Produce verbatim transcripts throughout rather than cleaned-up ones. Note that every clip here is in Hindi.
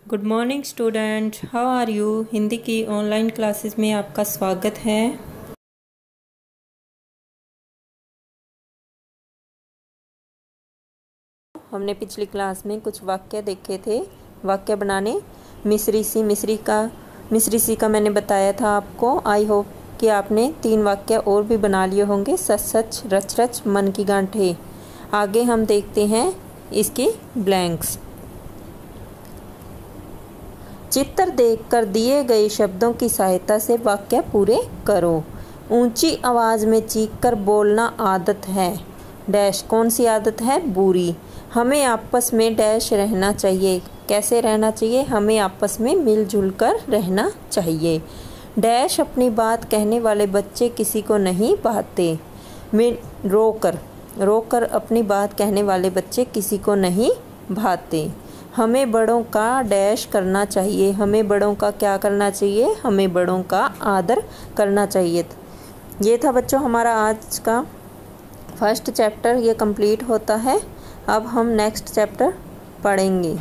Good morning student, how are you. Hindi की ऑनलाइन क्लासेस में आपका स्वागत है। हमने पिछली क्लास में कुछ वाक्य देखे थे। वाक्य बनाने मिस्री सी मिस्री का मिस्री सी का मैंने बताया था आपको। आई होप कि आपने तीन वाक्य और भी बना लिए होंगे। सच सच, रच रच, मन की गांठे। आगे हम देखते हैं इसकी ब्लैंक्स। चित्र देखकर दिए गए शब्दों की सहायता से वाक्य पूरे करो। ऊंची आवाज़ में चीखकर बोलना आदत है। डैश कौन सी आदत है? बुरी। हमें आपस में डैश रहना चाहिए। कैसे रहना चाहिए? हमें आपस में मिलजुल कर रहना चाहिए। डैश अपनी बात कहने वाले बच्चे किसी को नहीं भाते। मिल रोकर रोकर अपनी बात कहने वाले बच्चे किसी को नहीं भाते। हमें बड़ों का डैश करना चाहिए। हमें बड़ों का क्या करना चाहिए? हमें बड़ों का आदर करना चाहिए। ये था बच्चों हमारा आज का फर्स्ट चैप्टर, ये कंप्लीट होता है। अब हम नेक्स्ट चैप्टर पढ़ेंगे।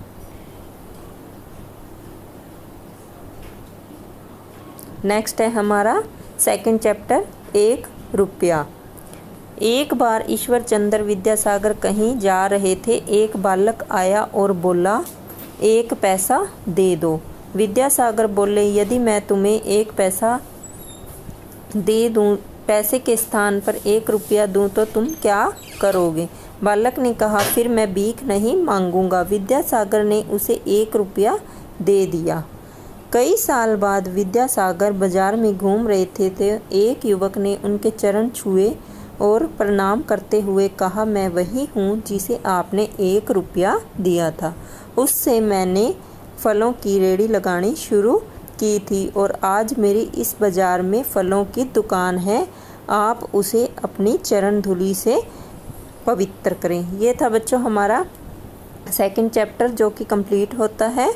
नेक्स्ट है हमारा सेकंड चैप्टर, एक रुपया। एक बार ईश्वर चंद्र विद्यासागर कहीं जा रहे थे। एक बालक आया और बोला, एक पैसा दे दो। विद्यासागर बोले, यदि मैं तुम्हें एक पैसा दे दूं, पैसे के स्थान पर एक रुपया दूं तो तुम क्या करोगे? बालक ने कहा, फिर मैं भीख नहीं मांगूंगा। विद्यासागर ने उसे एक रुपया दे दिया। कई साल बाद विद्यासागर बाजार में घूम रहे थे, थे एक युवक ने उनके चरण छुए और प्रणाम करते हुए कहा, मैं वही हूँ जिसे आपने एक रुपया दिया था। उससे मैंने फलों की रेहड़ी लगानी शुरू की थी और आज मेरी इस बाज़ार में फलों की दुकान है। आप उसे अपनी चरण धूलि से पवित्र करें। ये था बच्चों हमारा सेकंड चैप्टर जो कि कंप्लीट होता है।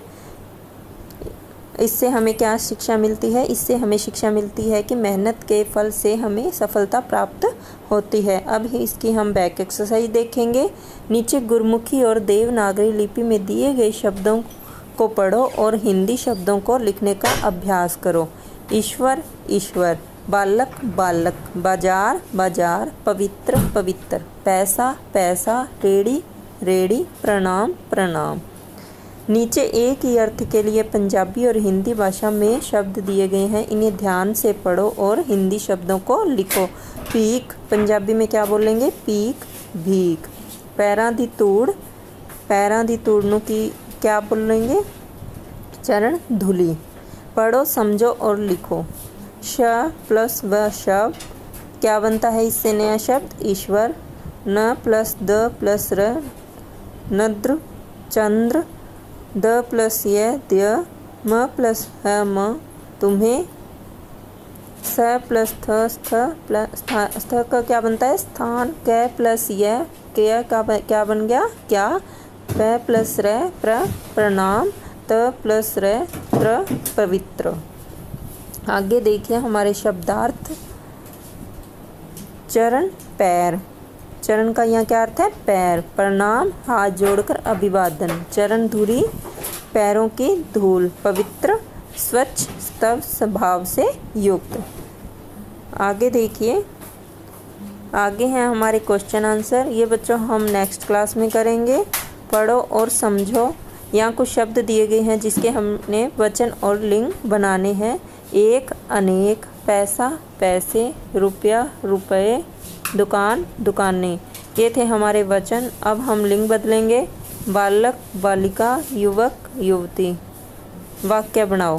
इससे हमें क्या शिक्षा मिलती है? इससे हमें शिक्षा मिलती है कि मेहनत के फल से हमें सफलता प्राप्त होती है। अब इसकी हम बैक एक्सरसाइज देखेंगे। नीचे गुरमुखी और देवनागरी लिपि में दिए गए शब्दों को पढ़ो और हिंदी शब्दों को लिखने का अभ्यास करो। ईश्वर ईश्वर, बालक बालक, बाजार बाजार, पवित्र पवित्र, पैसा पैसा, रेड़ी रेड़ी, प्रणाम प्रणाम। नीचे एक ही अर्थ के लिए पंजाबी और हिंदी भाषा में शब्द दिए गए हैं। इन्हें ध्यान से पढ़ो और हिंदी शब्दों को लिखो। पीक पंजाबी में क्या बोलेंगे? पीक भीख। पैरां दी तूड़, पैरां दी तूड़ नूं की क्या बोलेंगे? चरण धूलि। पढ़ो, समझो और लिखो। श प्लस व शब्द क्या बनता है? इससे नया शब्द ईश्वर। न प्लस द प्लस र, नद्र चंद्र। द प्लस य द्य, म प्लस ह म तुम्हें। स प्लस थ स्थ प्लस स्थ का क्या बनता है? स्थान। क प्लस य क्या का क्या बन गया? क्या। प प्लस र प्र प्रणाम। त प्लस र प्र पवित्र। आगे देखिए हमारे शब्दार्थ। चरण पैर, चरण का यहाँ क्या अर्थ है? पैर। प्रणाम हाथ जोड़कर अभिवादन। चरण धूलि पैरों की धूल। पवित्र स्वच्छ स्तव स्वभाव से युक्त। आगे देखिए, आगे हैं हमारे क्वेश्चन आंसर। ये बच्चों हम नेक्स्ट क्लास में करेंगे। पढ़ो और समझो। यहाँ कुछ शब्द दिए गए हैं जिसके हमने वचन और लिंग बनाने हैं। एक अनेक, पैसा पैसे, रुपया रुपये, दुकान दुकानें। ये थे हमारे वचन। अब हम लिंग बदलेंगे। बालक बालिका, युवक युवती। वाक्य बनाओ।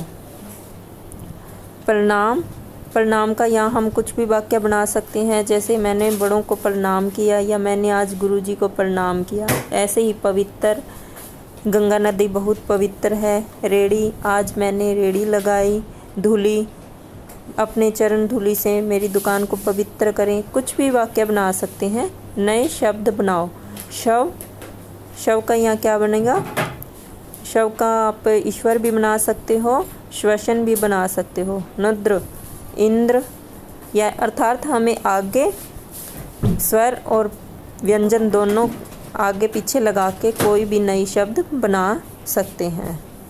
प्रणाम, प्रणाम का यहाँ हम कुछ भी वाक्य बना सकते हैं, जैसे मैंने बड़ों को प्रणाम किया या मैंने आज गुरुजी को प्रणाम किया। ऐसे ही पवित्र, गंगा नदी बहुत पवित्र है। रेड़ी, आज मैंने रेड़ी लगाई। धूलि, अपने चरण धूलि से मेरी दुकान को पवित्र करें। कुछ भी वाक्य बना सकते हैं। नए शब्द बनाओ। शव, शव का यहाँ क्या बनेगा? शव का आप ईश्वर भी बना सकते हो, श्वसन भी बना सकते हो। नद्र इंद्र, या अर्थात हमें आगे स्वर और व्यंजन दोनों आगे पीछे लगा के कोई भी नई शब्द बना सकते हैं।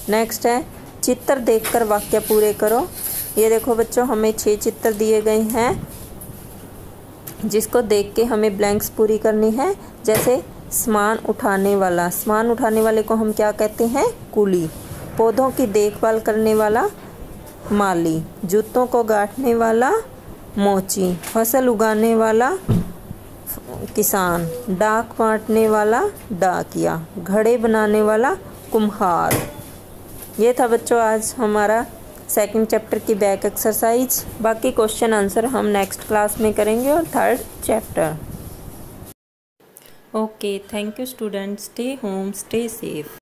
नेक्स्ट है चित्र देखकर वाक्य पूरे करो। ये देखो बच्चों, हमें छह चित्र दिए गए हैं जिसको देख के हमें ब्लैंक्स पूरी करनी है। जैसे सामान उठाने वाला, सामान उठाने वाले को हम क्या कहते हैं? कूली। पौधों की देखभाल करने वाला माली। जूतों को गांठने वाला मोची। फसल उगाने वाला किसान। डाक बांटने वाला डाकिया। घड़े बनाने वाला कुम्हार। ये था बच्चों आज हमारा सेकंड चैप्टर की बैक एक्सरसाइज। बाकी क्वेश्चन आंसर हम नेक्स्ट क्लास में करेंगे और third chapter. Okay, thank you students. Stay home, stay safe.